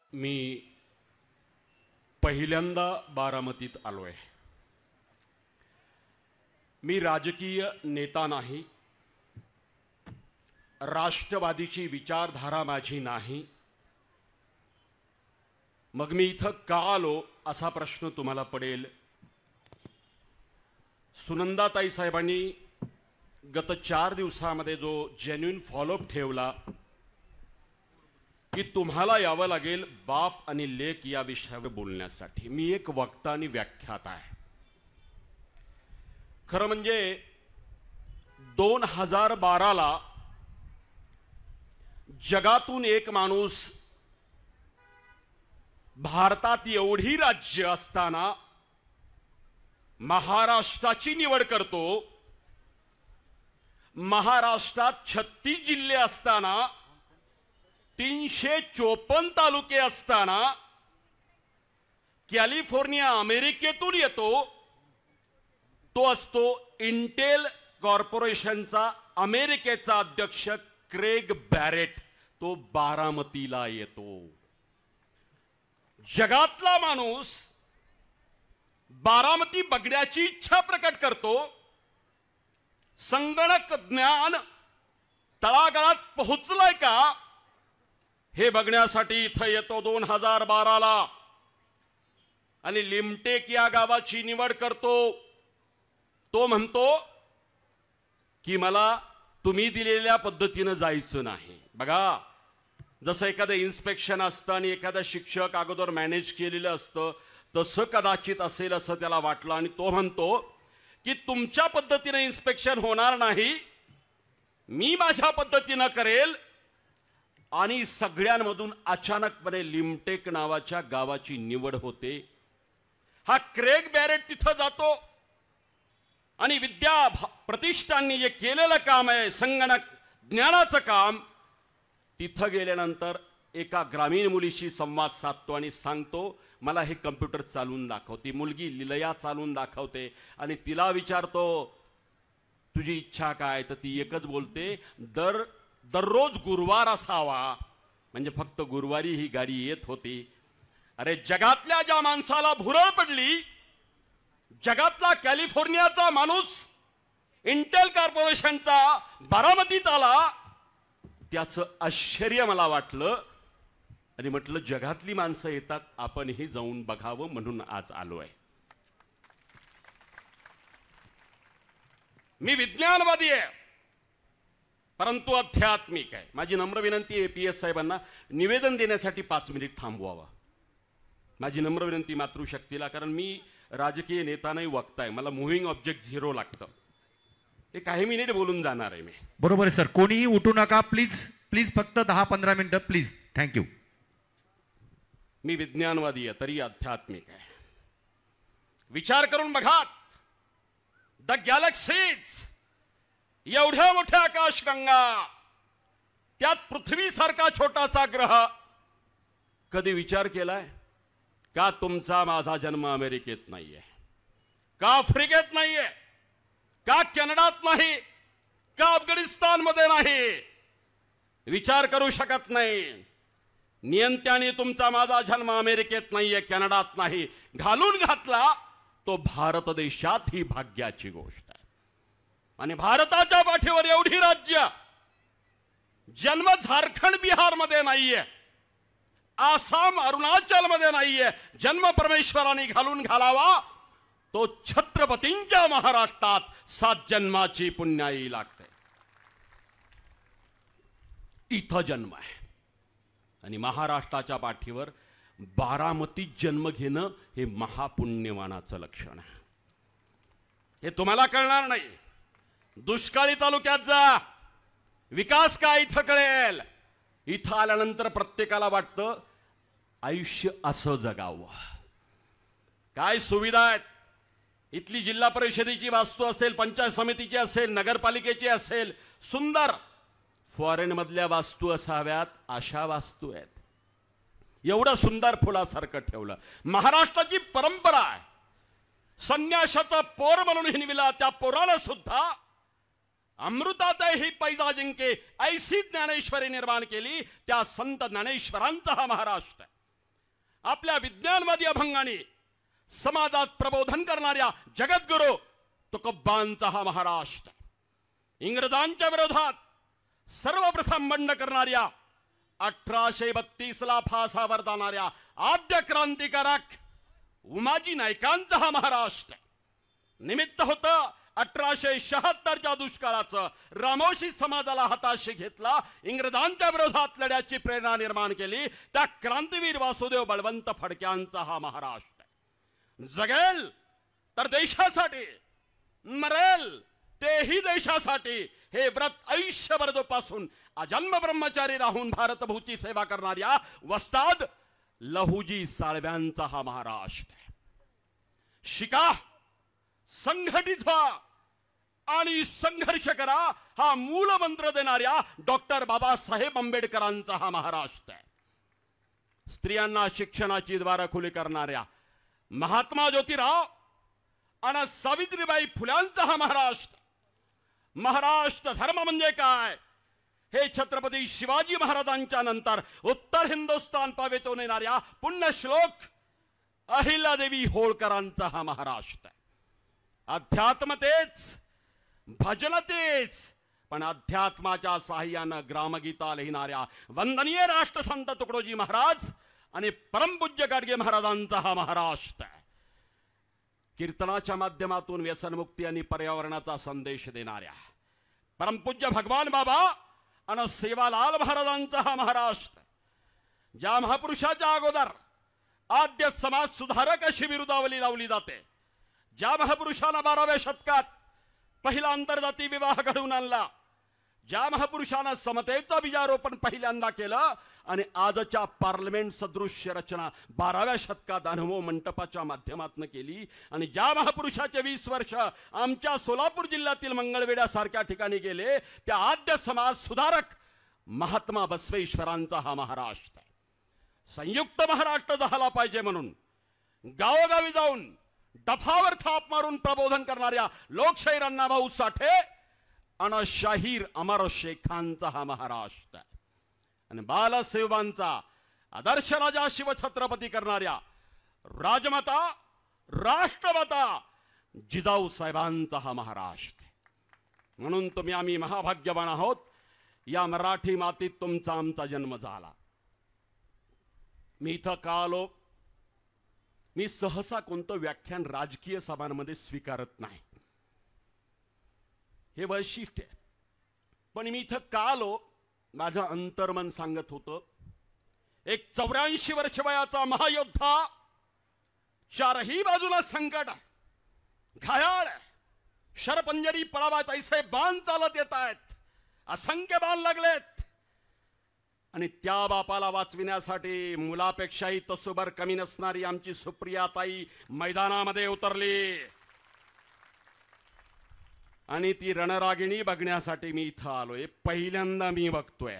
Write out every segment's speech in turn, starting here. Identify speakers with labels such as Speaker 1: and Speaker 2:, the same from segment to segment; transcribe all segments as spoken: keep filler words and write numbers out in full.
Speaker 1: मी पहिल्यांदा बारामतीत आलोय। मी राजकीय नेता नाही, राष्ट्रवादीची विचारधारा माझी नाही। मग मी इथं का आलो असा प्रश्न तुम्हाला पडेल। सुनंदाताई साहेबांनी गत चार दिवसामध्ये जो जेन्युइन फॉलोअप ठेवला की तुम्हाला यावं लागेल बाप आणि लेक या विषयावर बोलण्यासाठी। मी एक वक्ता आणि व्याख्याता आहे। खरं म्हणजे दोन हजार बारा ला जगातून एक माणूस भारतात एवढी राज्य असताना महाराष्ट्राची निवड करतो। महाराष्ट्रात छत्तीस जिल्हे असताना तीनशे चोपन्न तालुके असताना कॅलिफोर्निया अमेरिकेतून येतो। तो असतो इंटेल कॉर्पोरेशनचा अमेरिकेचा अध्यक्ष क्रेग बॅरेट। तो बारामतीला येतो। जगातला माणूस बारामती बघण्याची इच्छा प्रकट करतो। संगणक ज्ञान तळागाळात पोहोचलाय का हे बघण्यासाठी इथं येतो दोन हजार बारा ला आणि लिमटेक या गावाची निवड करतो। तो म्हणतो की मला तुम्ही दिलेल्या पद्धतीने जायचं नाही। बघा, जसं एखादं इन्स्पेक्शन असतं आणि एखादा शिक्षक अगोदर मॅनेज केलेलं असतं तसं कदाचित असेल असं त्याला वाटलं आणि तो म्हणतो की तुमच्या पद्धतीने इन्स्पेक्शन होणार नाही, मी माझ्या पद्धतीने करेल। आणि सगळ्यांमधून अचानकपणे लिमटेक नावाच्या गावाची निवड होते। हा क्रेग बॅरेट तिथं जातो आणि विद्या प्रतिष्ठाननी जे केलेलं काम आहे संगणक ज्ञानाचं काम, तिथं गेल्यानंतर एका ग्रामीण मुलीशी संवाद साधतो आणि सांगतो मला हे कम्प्युटर चालवून दाखव। ती मुलगी लिलया चालवून दाखवते आणि तिला विचारतो तुझी इच्छा काय, तर ती एकच बोलते दर दररोज गुरुवार असावा। म्हणजे फक्त गुरुवारी ही गाडी येत होती। अरे जगातल्या ज्या माणसाला भुरळ पडली, जगातला कॅलिफोर्नियाचा माणूस इंटेल कॉर्पोरेशनचा बारामतीत आला, त्याचं आश्चर्य मला वाटलं आणि म्हटलं जगातली माणसं येतात, आपणही जाऊन बघावं म्हणून आज आलोय। मी विज्ञानवादी आहे परंतु आध्यात्मिक आहे। माझी नम्र विनंती आहे पी एस साहेबांना निवेदन देण्यासाठी पाच मिनिट थांबवावा। माझी नम्र विनंती मातृशक्तीला, कारण मी राजकीय नेता नाही वक्ता आहे, मला मुव्हिंग ऑब्जेक्ट झिरो लागतं। ते काही मिनिट बोलून जाणार आहे मी।
Speaker 2: बरोबर आहे सर, कोणीही उठू नका प्लीज प्लीज, फक्त दहा पंधरा मिनिटं प्लीज। थँक्यू।
Speaker 1: मी विज्ञानवादी आहे तरी आध्यात्मिक आहे। विचार करून बघा, द गॅलेक्सीज एवढ्या मोठ्या आकाशगंगा, त्यात पृथ्वीसारखा छोटासा ग्रह। कधी विचार केलाय का तुमचा माझा जन्म अमेरिकेत नाहीये, का आफ्रिकेत नाहीये, का कॅनडात नाही, का अफगाणिस्तान मध्ये नाही? विचार करू शकत नाही। नियंत्याने तुमचा माझा जन्म अमेरिकेत नाहीये, कॅनडात नाही, घालून घातला तो भारत देशात ही भाग्याची गोष्ट आहे। आणि भारताच्या पाठीवर एवढी राज्य, जन्म झारखंड बिहार मध्ये नाहीये, आसाम अरुणाचल मध्ये नाहीये, जन्म परमेश्वराने घालून घालावा तो छत्रपतींच्या महाराष्ट्रात सात जन्माची पुण्याई लागते। इथं जन्म आहे आणि महाराष्ट्राच्या पाठीवर बारामतीत जन्म घेणं हे महापुण्यवानाचं लक्षण आहे। हे तुम्हाला कळणार नाही। दुष्काळी तालुक्यात जा, विकास काय इथं कळेल। इथं आल्यानंतर प्रत्येकाला वाटतं आयुष्य असं जगावं। काय सुविधा आहेत इथली, जिल्हा परिषदेची वास्तू असेल, पंचायत समितीची असेल, नगरपालिकेची असेल, सुंदर। फॉरेन मधल्या वास्तू असाव्यात अशा वास्तू आहेत। एवढं सुंदर फुलासारखं ठेवलं। महाराष्ट्राची परंपरा आहे, संन्यासाचा पोर म्हणून हिणविला, त्या पोराला सुद्धा अमृतात ही पैजा जिंके ऐसी ज्ञानेश्वरी निर्माण केली। त्या संत ज्ञानेश्वरांचा हा महाराष्ट्र आहे। आपल्या विज्ञानवादी अभंगाने समाजात प्रबोधन करणाऱ्या जगद्गुरू तुकोबांचा हा महाराष्ट्र. इंग्रजांच्या विरोधात सर्वप्रथम बंड करणाऱ्या अठराशे बत्तीस ला फासावर जाणाऱ्या आद्य क्रांतिकारक उमाजी नायकांचा हा महाराष्ट्र. निमित्त होतं अठराशे शहात्तरच्या दुष्काळाचं. रामोशी समाजाला हाताशी घेतला, इंग्रजांच्या विरोधात लढ्याची प्रेरणा निर्माण केली त्या क्रांतीवीर वासुदेव बळवंत फडक्यांचा हा महाराष्ट्र. जगेल तर देशासाठी, मरेल तेही देशासाठी हे व्रत आयुष्यभर जोपासून अजन्म ब्रह्मचारी राहून भारतभूची सेवा करणाऱ्या वस्ताद लहुजी साळव्यांचा हा महाराष्ट्र. शिका, संघटित व्हा आणि संघर्ष करा हा मूल मंत्र देणाऱ्या डॉक्टर बाबासाहेब आंबेडकरांचा हा महाराष्ट्र. स्त्रियांना शिक्षणाची द्वार खुली करणाऱ्या महात्मा ज्योतिराव आणि सावित्रीबाई फुल्यांचा हा महाराष्ट्र. महाराष्ट्र धर्म म्हणजे काय हे छत्रपती शिवाजी महाराजांच्या नंतर उत्तर हिंदुस्थान पावेतून येणाऱ्या पुण्यश्लोक अहिल्यादेवी होळकरांचा हा महाराष्ट्र. अध्यात्म तेच, भजन तेच, पण अध्यात्माच्या साह्यानं ग्रामगीता लिहिणाऱ्या वंदनीय राष्ट्रसंत तुकडोजी महाराज आणि परमपूज्य गाडगे महाराजांचा हा महाराष्ट्र. कीर्तनाच्या माध्यमातून व्यसनमुक्ती आणि पर्यावरणाचा संदेश देणाऱ्या परमपूज्य भगवान बाबा आणि सेवालाल महाराजांचा हा महाराष्ट्र. ज्या महापुरुषाच्या अगोदर आद्य समाज सुधारक अशी बिरुदावली लावली जाते, ज्या महापुरुषानं बाराव्या शतकात पहिला आंतरजाती विवाह घडवून आणला, ज्या महापुरुषानं समतेचं बीजारोपण पहिल्यांदा केलं आणि आजच्या पार्लमेंट सदृश्य रचना बाराव्या शतकात अनुभव मंटपाच्या माध्यमातून केली, आणि ज्या महापुरुषाचे वीस वर्ष आमच्या सोलापूर जिल्ह्यातील मंगळवेढ्यासारख्या ठिकाणी गेले त्या आद्य समाज सुधारक महात्मा बसवेश्वरांचा हा महाराष्ट्र. संयुक्त महाराष्ट्र झाला पाहिजे म्हणून गावोगावी जाऊन दफावर थाप मारून प्रबोधन करणाऱ्या लोकशाहीर अण्णाभाऊ साठे आणि शाहीर अमर शेखांचा हा महाराष्ट्र. आणि बालसेवांचा आदर्श राजा शिवछत्रपती करणाऱ्या राजमाता राष्ट्रमाता जिजाऊ साहेबांचा हा महाराष्ट्र. म्हणून तुम्ही आम्ही महाभाग्यवान आहोत, या मराठी मातीत तुमचा आमचा जन्म झाला. मी इथं का आलो? मी सहसा कोणतं व्याख्यान राजकीय सभांमध्ये स्वीकारत नाही, हे वैशिष्ट्य. पण मी इथं का आलो? माझं अंतर्मन सांगत होतं, एक चौऱ्याऐंशी वर्ष वयाचा महायोद्धा, चारही बाजूला संकट, घायाळ, शरपंजरी पळावात ऐसे बाण चालत येत आहेत, असंख्य बाण लागलेत, आणि त्या बापाला वाचविण्यासाठी मुलापेक्षाही तसोबर कमी नसणारी आमची सुप्रियाताई मैदानामध्ये उतरली. आणि ती रणरागिणी बघण्यासाठी मी इथं आलोय. पहिल्यांदा मी बघतोय,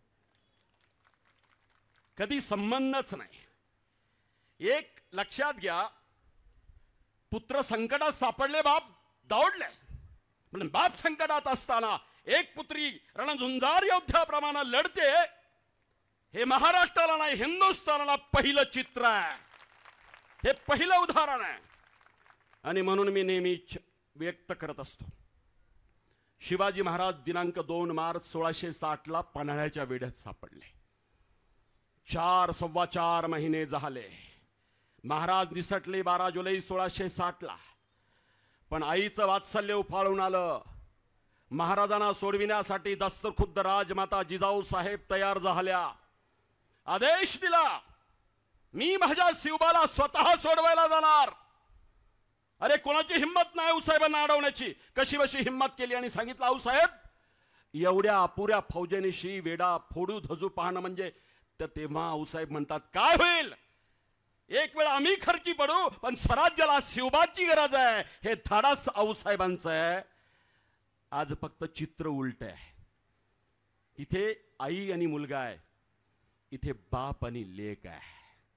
Speaker 1: कधी संबंधच नाही. एक लक्षात घ्या, पुत्र संकटात सापडले, बाप दौडले. म्हणजे बाप संकटात असताना एक पुत्री रणझुंजार योद्ध्याप्रमाणे लढते, हे महाराष्ट्राला नाही हिंदुस्थानाला पहिलं चित्र आहे, हे पहिलं उदाहरण आहे. आणि म्हणून मी नेहमीच व्यक्त करत असतो, शिवाजी महाराज दिनांक दोन मार्च सोळाशे साठ ला पन्हाळ्याच्या वेढ्यात सापडले. चार सव्वा चार महिने झाले. महाराज निसटले बारा जुलै सोळाशे साठ ला. पण आईचं वात्सल्य उफाळून आलं. महाराजांना सोडविण्यासाठी दस्तखुद्द राजमाता जिजाऊ साहेब तयार झाल्या. आदेश दिला, मी माझ्या शिवबाला स्वतः सोडवायला जाणार. अरे कोणाची हिंमत नाही आऊसाहेबांना अडवण्याची. कशी बशी हिंमत केली आणि सांगितलं, आऊसाहेब एवढ्या अपुऱ्या फौजेनिशी वेडा फोडू धजू पाहणं म्हणजे. तर तेव्हा आऊसाहेब म्हणतात, काय होईल, एक वेळ आम्ही खर्ची पडू, पण स्वराज्याला शिवबाची गरज आहे. हे धाडस आऊसाहेबांचं आहे. आज फक्त चित्र उलट आहे. तिथे आई आणि मुलगा आहे, इथे बाप आणि लेक आहे,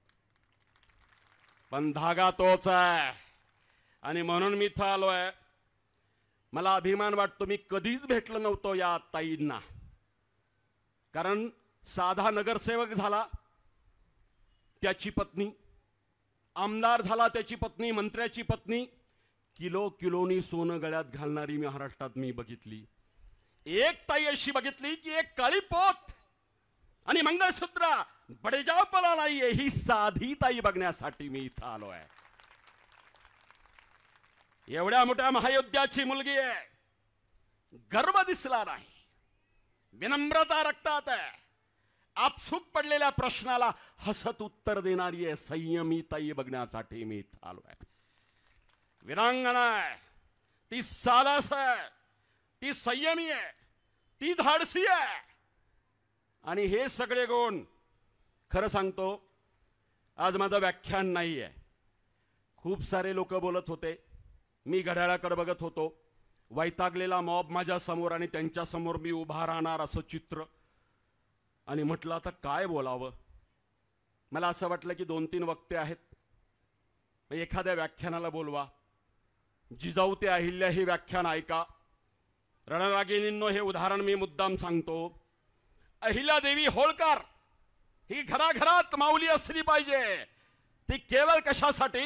Speaker 1: पण धागा तोच आहे. आणि म्हणून मी इथं आलोय. मला अभिमान वाटतो, मी कधीच भेटलो नव्हतो या ताईंना. कारण साधा नगरसेवक झाला, त्याची पत्नी, आमदार झाला त्याची पत्नी, मंत्र्याची पत्नी, किलो किलोनी सोनं गळ्यात घालणारी महाराष्ट्रात मी बघितली. एक ताई अशी बघितली की एक काळी पोत आणि मंगळसूत्र बडेजावपणा नाहीये, ही साधी ताई बघण्यासाठी मी इथं आलोय. एवढ्या मोठ्या महायोद्ध्याची मुलगी आहे, गर्व दिसला नाही, विनम्रता रक्तात आहे, आपसूक पडलेल्या प्रश्नाला हसत उत्तर देणारी आहे, संयमी ताई बघण्यासाठी मी इथं आलोय. वीरांगना आहे, ती सालस आहे, ती संयमी आहे, ती धाडसी आहे. आणि हे सगळे गुण, खरं सांगतो आज माझं व्याख्यान नाही आहे. खूप सारे लोक बोलत होते, मी घड्याळाकडे बघत होतो, वैतागलेला मॉब माझ्या समोर आणि त्यांच्या समोर मी उभा राहणार असं चित्र. आणि म्हटलं आता काय बोलावं. मला असं वाटलं की दोन तीन वक्ते आहेत, एखाद्या व्याख्यानाला बोलवा. जिजाऊ ते अहिल्या हे व्याख्यान ऐका. रणरागिणींनो, हे उदाहरण मी मुद्दाम सांगतो. अहिल्यादेवी होळकर ही घराघरात माऊली असली पाहिजे. ती केवळ कशासाठी?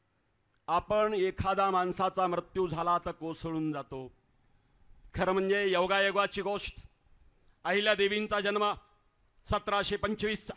Speaker 1: आपण एखादा माणसाचा मृत्यू झाला तर कोसळून जातो. खरं म्हणजे योगायोगाची गोष्ट, अहिल्यादेवींचा जन्म सतराशे पंचवीसचा,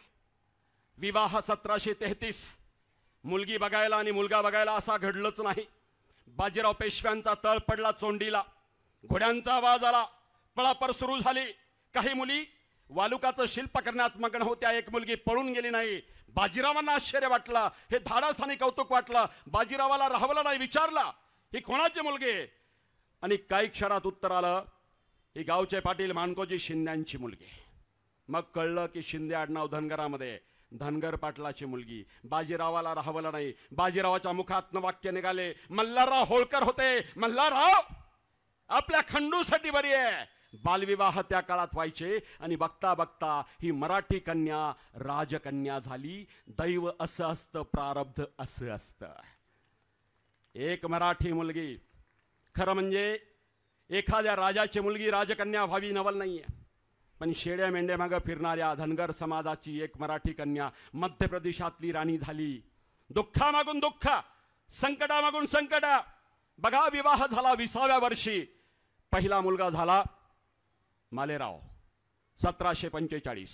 Speaker 1: विवाह सतराशे तेहतीस. मुलगी बघायला आणि मुलगा बघायला असा घडलंच नाही. बाजीराव पेशव्यांचा तळ पडला चोंडीला, घोड्यांचा आवाज आला, पळापळ सुरू झाली. काही मुली वालुकाचं शिल्प करण्यात मग्न होत्या, एक मुलगी पळून गेली नाही. बाजीरावांना आश्चर्य वाटलं, हे धाडस आणि कौतुक वाटलं. बाजीरावाला राहवलं नाही, विचारला ही कोणाची मुलगी? आणि काही क्षणात उत्तर आलं, ही गावचे पाटील मानकोजी शिंद्यांची मुलगी. मग कळलं की शिंदे आडनाव धनगरामध्ये, धनगर पाटलाची मुलगी. बाजीरावाला राहवलं नाही. बाजीरावाच्या मुखातनं वाक्य निघाले, मल्हारराव होळकर होते. मल्हारराव आपल्या खंडूसाठी बरी आहे. बालविवाह त्या काळात व्हायचे आणि बघता बघता ही मराठी कन्या राजकन्या झाली. दैव असं असतं, प्रारब्ध असं असतं. एक मराठी मुलगी, खरं म्हणजे एखाद्या राजाची मुलगी राजकन्या व्हावी नवल नाहीये, पण शेड्या मेंढ्या मागं फिरणाऱ्या धनगर समाजाची एक मराठी कन्या मध्य प्रदेशातली राणी झाली. दुःखामागून दुःख, संकटामागून संकट. बघा, विवाह झाला विसाव्या वर्षी. पहिला मुलगा झाला मालेराव, सतराशे पंचेचाळीस.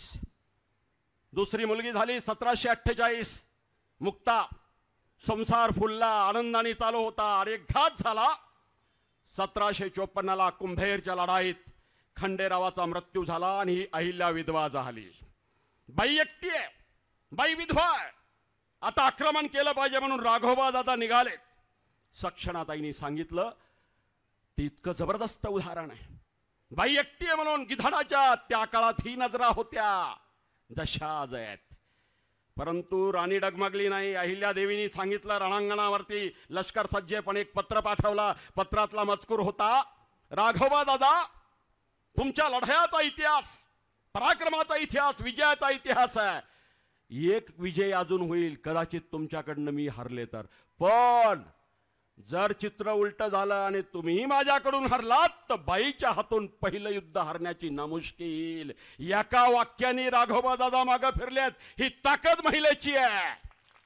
Speaker 1: दुसरी मुलगी झाली सतराशे अठ्ठेचाळीस, मुक्ता. संसार फुलला, आनंदाने चालू होता. अरे घात झाला सतराशे चोपन्नला कुंभेरच्या लढाईत. खंडेरावाचा मृत्यू झाला आणि ही अहिल्या विधवा झाली. बाई एकटी आहे, बाई विधवा आहे. आता आक्रमण केलं पाहिजे म्हणून राघोबा दादा निघाले. सक्षणाताईंनी सांगितलं, ते इतकं जबरदस्त उदाहरण आहे. बाई एकटी आहे म्हणून गिधाडाच्या त्या काळात ही नजरा होत्या जशा आज आहेत. परंतु राणी डगमगली नाही. अहिल्यादेवींनी सांगितलं रणांगणावरती लष्कर सज्जेपणे एक पत्र पाठवला. पत्रातला मजकूर होता, राघोबा दादा तुमच्या लढायाचा इतिहास, पराक्रमाचा इतिहास, विजयाचा इतिहास आहे. एक विजय अजून होईल, कदाचित तुमच्याकडनं मी हरले तर. पण जर चित्र उलट झालं आणि तुम्ही माझ्याकडून हरलात तर बाईच्या हातून पहिलं युद्ध हरण्याची नामुष्की येईल. एका वाक्याने राघोबा दादा मागे फिरलेत. ही ताकद महिलेची आहे.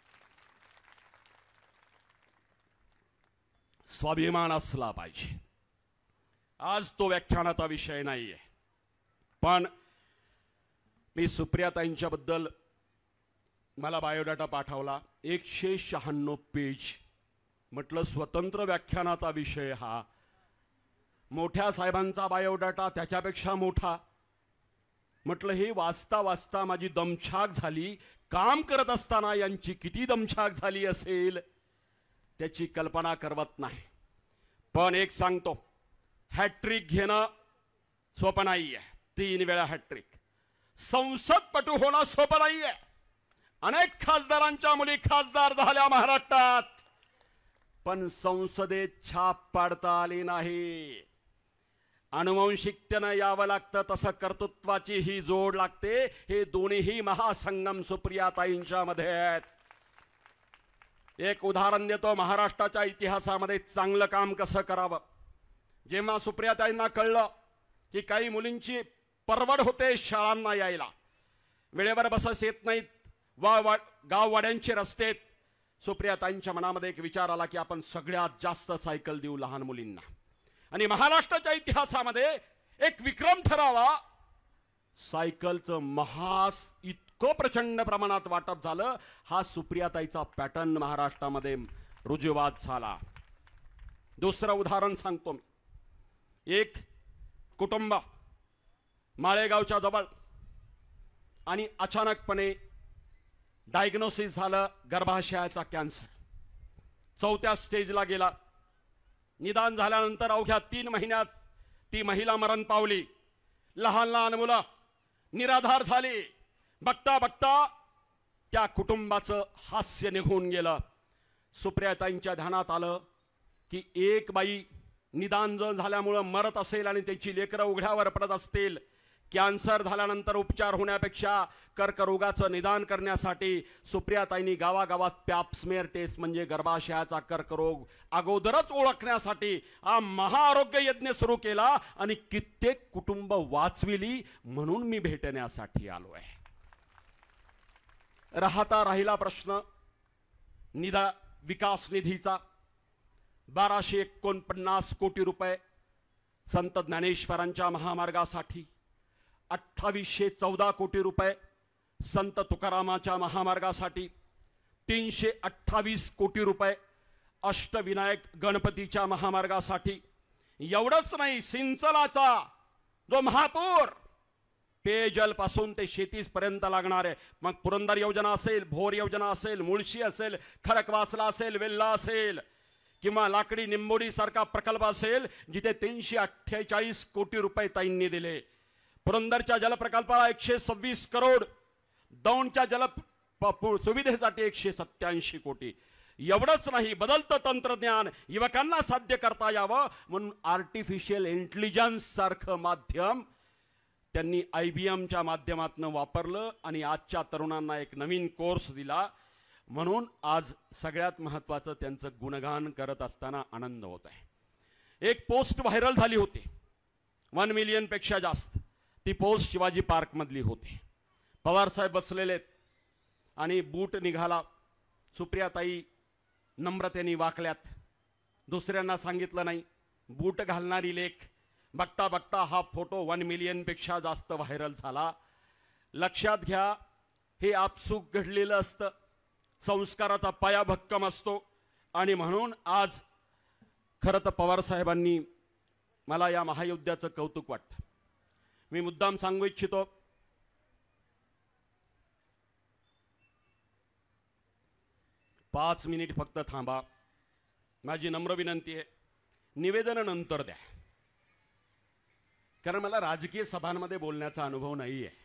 Speaker 1: स्वाभिमान असला पाहिजे. आज तो व्याख्यानाचा विषय नाहीये, पण मी सुप्रियाताईंच्या बद्दल मला बायोडाटा पाठवला, एकशे शहाण्णव पेज. म्हटलं स्वतंत्र व्याख्यानाचा विषय हा, मोठ्या साहेबांचा बायोडाटा त्याच्यापेक्षा मोठा. म्हटलं हे वाचता वाचता माझी दमछाक झाली. काम करत असताना यांची किती दमछाक झाली असेल त्याची कल्पना करवत नाही. पण एक सांगतो, हॅट्रिक घेणं सोपं नाही आहे. तीन वेळा हॅट्रिक. संसदपटू होणं सोपं नाही आहे. अनेक खासदारांच्या मुली खासदार झाल्या महाराष्ट्रात, पण संसदेत छाप पाडता आली नाही. अनुवंशिकतेनं यावं लागतं, तसं कर्तृत्वाची ही जोड लागते. हे दोन्हीही महासंगम सुप्रियाताईंच्या मध्ये आहेत. एक उदाहरण देतो, महाराष्ट्राच्या इतिहासामध्ये चांगलं काम कसं करावं. जेव्हा सुप्रियाताईंना कळलं की काही मुलींची परवड होते शाळांना यायला, वेळेवर बसेस येत नाहीत, वा वा गाववाड्यांचे रस्ते. सुप्रियाताईंच्या मनामध्ये एक विचार आला की आपण सगळ्यात जास्त सायकल देऊ लहान मुलींना आणि महाराष्ट्राच्या इतिहासामध्ये एक विक्रम ठरावा. सायकलचं महास इतकं प्रचंड प्रमाणात वाटप झालं. हा सुप्रियाताईचा पॅटर्न महाराष्ट्रामध्ये रुजुवात झाला. दुसरं उदाहरण सांगतो मी. एक कुटुंब माळेगावच्या जवळ आणि अचानकपणे डायग्नोसिस झालं गर्भाशयाचा कॅन्सर. चौथ्या स्टेजला गेला. निदान झाल्यानंतर अवघ्या तीन महिन्यात ती महिला मरण पावली. लहान लहान मुलं निराधार झाली. बघता बघता त्या कुटुंबाचं हास्य निघून गेलं. सुप्रियाताईंच्या ध्यानात आलं की एक बाई निदान झाल्यामुळं मरत असेल आणि त्याची लेकरं उघड्यावर पडत असतील. कॅन्सर झाल्यानंतर उपचार होण्यापेक्षा कर्करोगाचं निदान करण्यासाठी सुप्रियाताईंनी गावागावात पॅप्समेअर टेस्ट म्हणजे गर्भाशयाचा कर्करोग अगोदरच ओळखण्यासाठी हा महाआरोग्य यज्ञ सुरू केला आणि कित्येक कुटुंब वाचविली. म्हणून मी भेटण्यासाठी आलो आहे. राहता राहिला प्रश्न निधा विकास निधीचा. बाराशे एकोणपन्नास कोटी रुपये संत ज्ञानेश्वरांच्या महामार्गासाठी, अठ्ठावीसशे चौदा कोटी रुपये संत तुकारामाच्या महामार्गासाठी, तीनशे अठ्ठावीस कोटी रुपये अष्टविनायक गणपतीच्या महामार्गासाठी. एवढंच नाही, सिंचनाचा जो महापूर पेयजल पासून ते शेतीस पर्यंत लागणार आहे. मग पुरंदर योजना असेल, भोर योजना असेल, मुळशी असेल, खडकवासला असेल, वेल्ला असेल किंवा लाकडी निंबोडी सारखा प्रकल्प असेल जिथे तीनशे अठ्ठेचाळीस कोटी रुपये ताईंनी दिले. पुरंदरच्या जलप्रकल्पाला एकशे सव्वीस करोड, दौंडच्या जल सुविधेसाठी एकशे सत्याऐंशी कोटी. एवढंच नाही, बदलतं तंत्रज्ञान युवकांना साध्य करता यावं म्हणून आर्टिफिशियल इंटेलिजन्स सारखं माध्यम त्यांनी आय बी एमच्या माध्यमातून वापरलं आणि आजच्या तरुणांना एक नवीन कोर्स दिला. म्हणून आज सगळ्यात महत्त्वाचं त्यांचं गुणगान करत असताना आनंद होत आहे. एक पोस्ट व्हायरल झाली होती, वन मिलियन पेक्षा जास्त. ती पोस्ट शिवाजी पार्क मधली होती. पवार साहेब बसलेले आणि बूट निघाला. सुप्रियाताई नम्रतेने वाकल्यात. दुसऱ्यांना सांगितलं नाही. बूट घालणारी लेख. बघता बघता हा फोटो वन मिलियन पेक्षा जास्त व्हायरल झाला. लक्षात घ्या, हे आपसूक घडलेलं असतं. संस्काराचा पाया भक्कम असतो आणि म्हणून आज खरं तर पवार साहेबांनी मला या महायुद्धाचं कौतुक वाटतं. मी मुद्दाम सांगू इच्छितो, पाच मिनिट फक्त थांबा. माझी नम्र विनंती आहे, निवेदन नंतर द्या, कारण मला राजकीय सभांमध्ये बोलण्याचा अनुभव नाही आहे.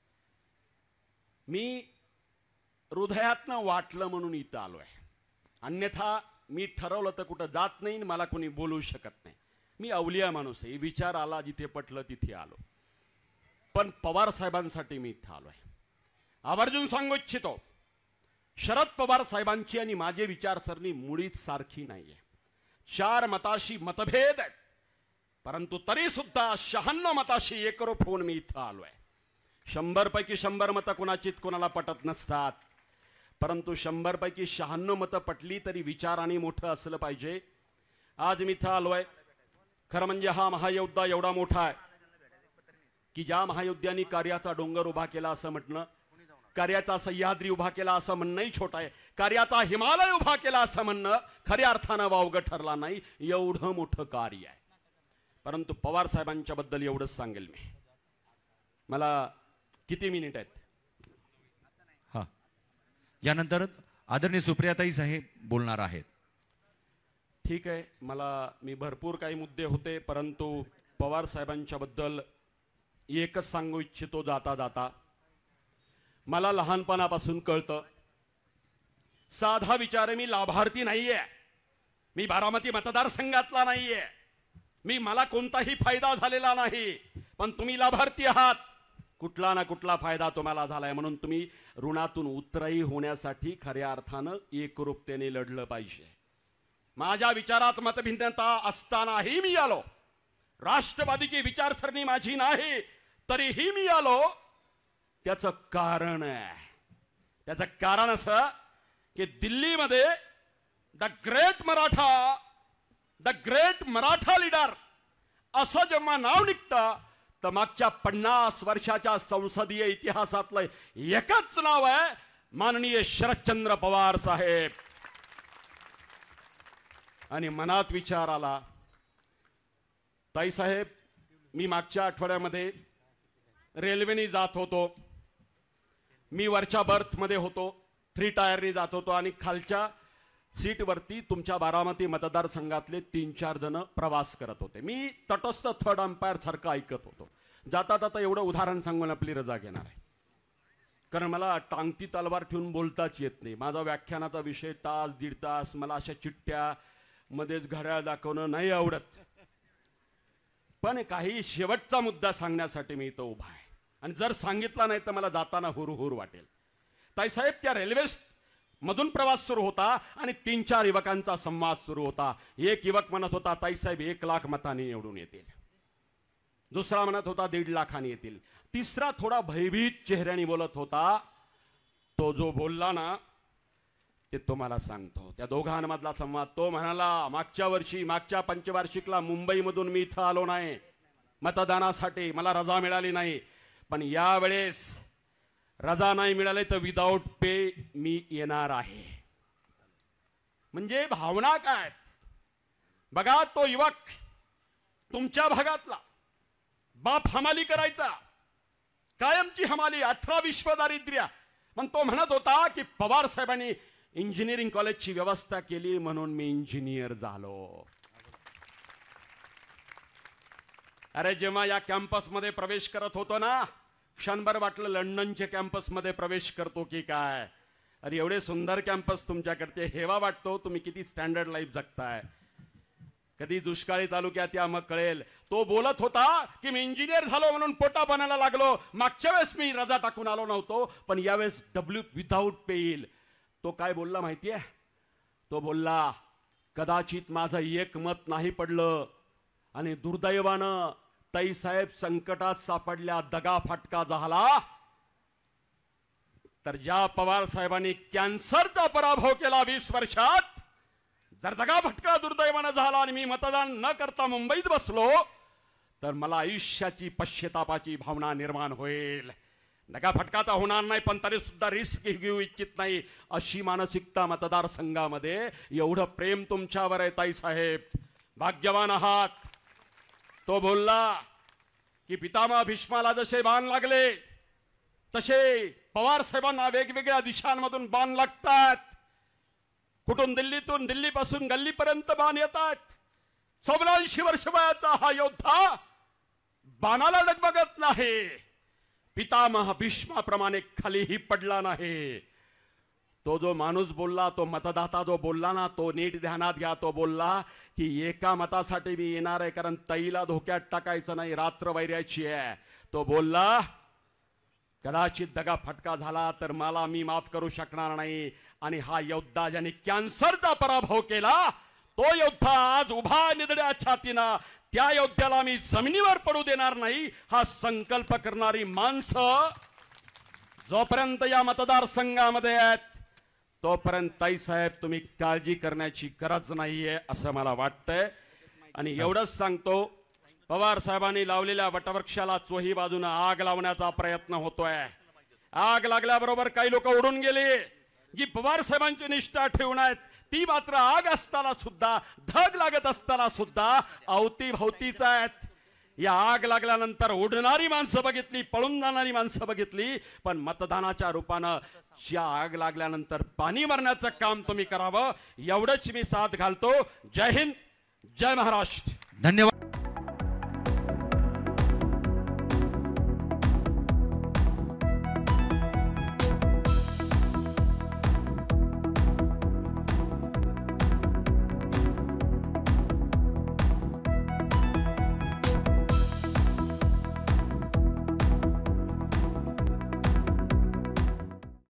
Speaker 1: मी हृदयातनं वाटलं म्हणून इथं आलो आहे. अन्यथा मी ठरवलं तर कुठं जात नाही, मला कोणी बोलू शकत नाही. मी अवलिया माणूस आहे. विचार आला जिथे पटलं तिथे आलो. पण पवार साहेबांसाठी मी इथं आलो आहे. आवर्जून सांगू इच्छितो, शरद पवार साहेबांची आणि माझे विचारसरणी मुळीच सारखी नाहीये. चार मताशी मतभेद आहेत, परंतु तरी सुद्धा शहाण्णव मताशी एकरूप होऊन मी इथं आलो आहे. शंभर पैकी शंभर मतं कोणाचीत कोणाला पटत नसतात, परंतु शंभर पैकी शहाण्णव मतं पटली तरी विचाराने मोठं असलं पाहिजे. आज मी इथं आलोय. खरं म्हणजे हा महायोद्धा एवढा मोठा आहे की ज्या महायोद्ध्यांनी कार्याचा डोंगर उभा केला असं म्हटणं, कार्याचा सह्याद्री उभा केला असं म्हणणंही छोटा आहे, कार्याचा हिमालय उभा केला असं म्हणणं खऱ्या अर्थानं वावगं ठरला नाही. एवढं मोठं कार्य आहे. परंतु पवार साहेबांच्या बद्दल एवढंच सांगेल मी. मला किती मिनिट आहेत?
Speaker 2: हा, यानंतर आदरणीय सुप्रियाताई साहेब बोलणार आहेत.
Speaker 1: ठीक आहे, मला मी भरपूर काही मुद्दे होते, परंतु पवार साहेबांच्या बद्दल एकच सांगू इच्छितो जाता जाता. मला लहानपणापासून कळतं, साधा विचार आहे, मी लाभार्थी नाहीये, मी बारामती मतदारसंघातला नाहीये, मी मला कोणताही फायदा झालेला नाही, पण तुम्ही लाभार्थी आहात. कुठला ना कुठला फायदा तुम्हाला झालाय, म्हणून तुम्ही ऋणातून उतराई होण्यासाठी खऱ्या अर्थानं एकरूपतेने लढलं पाहिजे. माझ्या विचारात मतभिन्नता असतानाही मी आलो. राष्ट्रवादीची विचारसरणी माझी नाही तरीही मी आलो. त्याचं कारण आहे, त्याचं कारण असं की दिल्लीमध्ये the great Maratha the great Maratha leader असं जेव्हा नाव निघतं तर मागच्या पन्नास वर्षाच्या संसदीय इतिहासातलं एकच नाव आहे, माननीय शरदचंद्र पवार साहेब. आणि मनात विचार आला, ताई साहेब, मी मागच्या आठवड्यामध्ये रेल्वेने जात होतो, मी वरच्या बर्थमध्ये होतो, थ्री टायरनी जात होतो आणि खालच्या सीटवरती तुमच्या बारामती मतदारसंघातले तीन चार जण प्रवास करत होते. मी तटस्थ थर्ड अंपायर सारखं ऐकत होतो. जाता जाता एवढं उदाहरण सांगून आपली रजा घेणार आहे, कारण मला टांगती तलवार ठेवून बोलताच येत नाही. माझा व्याख्यानाचा विषय तास दीड तास, मला अशा चिठ्ठ्या मध्येच घड्याळ दाखवणं नाही आवडत. पण काही शेवटचा मुद्दा सांगण्यासाठी मी इथं उभा आहे, आणि जर सांगितला नाही तर मला जाताना हुरहुर वाटेल. ताईसाहेब, त्या रेल्वे मधून प्रवास सुरू होता आणि तीन चार युवकांचा संवाद सुरू होता. एक युवक म्हणत होता, ताईसाहेब एक लाख मतांनी निवडून येतील. दुसरा म्हणत होता दीड लाखांनी येतील. तिसरा थोडा भयभीत चेहऱ्याने बोलत होता. तो जो बोलला ना ते तुम्हाला सांगतो, त्या दोघांमधला संवाद. तो म्हणाला, मागच्या वर्षी मागच्या पंचवार्षिकला मुंबईमधून मी इथं आलो नाही मतदानासाठी, मला रजा मिळाली नाही, पण यावेळेस रजा नाही मिळाली तर विदाऊट पे मी येणार आहे. म्हणजे भावना काय बघा. तो युवक तुमच्या भागातला, बाप हमाली करायचा, कायमची हमाली, अठरा विश्व दारिद्र्य. पण तो म्हणत होता की पवार साहेबांनी इंजिनिअरिंग कॉलेजची व्यवस्था केली म्हणून मी इंजिनियर झालो. अरे जेव्हा या कॅम्पसमध्ये प्रवेश करत होतो ना, क्षणभर वाटलं लंडनच्या कॅम्पसमध्ये प्रवेश करतो की काय. अरे एवढे सुंदर कॅम्पस तुमच्याकडचे, हेवा वाटतो तुम्ही किती स्टँडर्ड लाईफ जगताय. कधी दुष्काळी तालुक्यात या मग कळेल. तो बोलत होता की मी इंजिनियर झालो म्हणून पोटा बनायला लागलो, मागच्या वेळेस मी रजा टाकून आलो नव्हतो, पण यावेळेस डब्ल्यू विदाऊट पे येईल. तो काय बोलला माहितीये? तो बोलला, कदाचित माझं एक मत नाही पडलं आणि दुर्दैवानं ताईसाहेब संकटात सापडल्या, दगा फटका झाला, तर ज्या पवार साहेबांनी कॅन्सरचा पराभव केला वीस वर्षात, जर दगा फटका दुर्दैवानं झाला आणि मी मतदान न करता मुंबईत बसलो तर मला आयुष्याची पश्चातापाची भावना निर्माण होईल. दगा फटका तर होणार नाही, पण तरी सुद्धा रिस्क घेऊ इच्छित नाही, अशी मानसिकता मतदारसंघामध्ये. एवढं प्रेम तुमच्यावर आहे ताईसाहेब, भाग्यवान आहात. तो बोलला की पितामह भीष्माला जसे बाण लागले तसे पवार साहेबांना वेगवेगळ्या दिशांमधून बाण लागतात. कुठून? दिल्लीतून, दिल्लीपासून गल्लीपर्यंत बाण येतात. चौऱ्याऐंशी वर्ष वयाचा हा योद्धा बाणाला डगमगत नाही, पितामह भीष्माप्रमाणे खालीही पडला नाही. तो जो माणूस बोलला, तो मतदाता जो बोलला ना, तो नीट ध्यानात घ्या. तो बोलला की एका मतासाठी मी येणार आहे, कारण ताईला धोक्यात टाकायचं नाही, रात्र वैऱ्याची आहे. तो बोलला, कदाचित दगा फटका झाला तर मला मी माफ करू शकणार नाही. आणि हा योद्धा ज्याने कॅन्सरचा पराभव केला, तो योद्धा आज उभा निधड्या छातीनं, त्या योद्ध्याला मी जमिनीवर पडू देणार नाही, हा संकल्प करणारी माणसं जोपर्यंत या मतदारसंघामध्ये आहेत तोपर्यंत ताईसाहेब तुम्ही काळजी करण्याची गरज नाहीये असं मला वाटतंय. आणि एवढंच सांगतो, पवार साहेबांनी लावलेल्या वटवृक्षाला चोही बाजूने आग लावण्याचा प्रयत्न होतोय. आग लागल्याबरोबर काही लोक उडून गेली, जी पवार साहेबांची निष्ठा ठेवून आहेत ती मात्र आग असताना सुद्धा, धग लागत असताना सुद्धा अवतीभवतीच आहेत. या आग लागल्यानंतर उडणारी माणसं बघितली, पळून जाणारी माणसं बघितली, पण मतदानाच्या रूपानं ज्या आग लागल्यानंतर पाणी मारण्याचं काम तुम्ही करावं, एवढंच मी साथ घालतो. जय हिंद, जय महाराष्ट्र.
Speaker 2: धन्यवाद.